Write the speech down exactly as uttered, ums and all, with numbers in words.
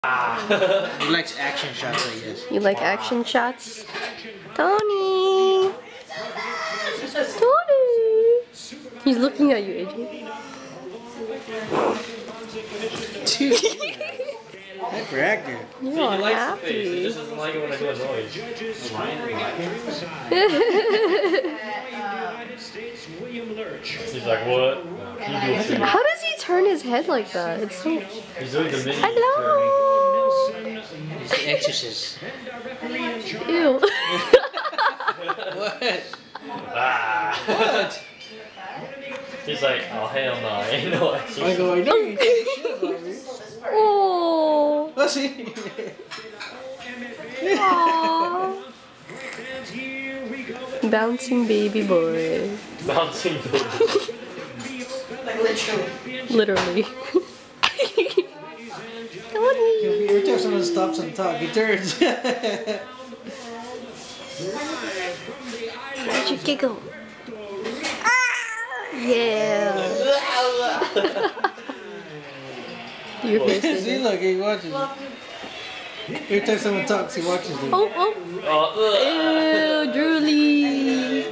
He likes action shots, I guess. You like action shots? Tony! Tony! He's looking at you, A J. Hyper actor. You're See, all he likes happy. the face. He just doesn't like it when I do a noise. He's like, what? He do How does he turn his head like that? It's so... He's doing the mini. Hello! He's the exorcist. Ew. What? Ah. What? He's like, oh hell no, ain't no exorcist. I go, I know you can't shit about me. Oh. Let's see. Aww. Bouncing baby boy. Bouncing baby. Like literally. Literally. Tony. Every time someone stops and talk, he turns. Why'd you giggle? Yeah. Your face is See, look, he watches. Every time someone talks, he watches them. Oh, oh. Oh, Ew, Julie.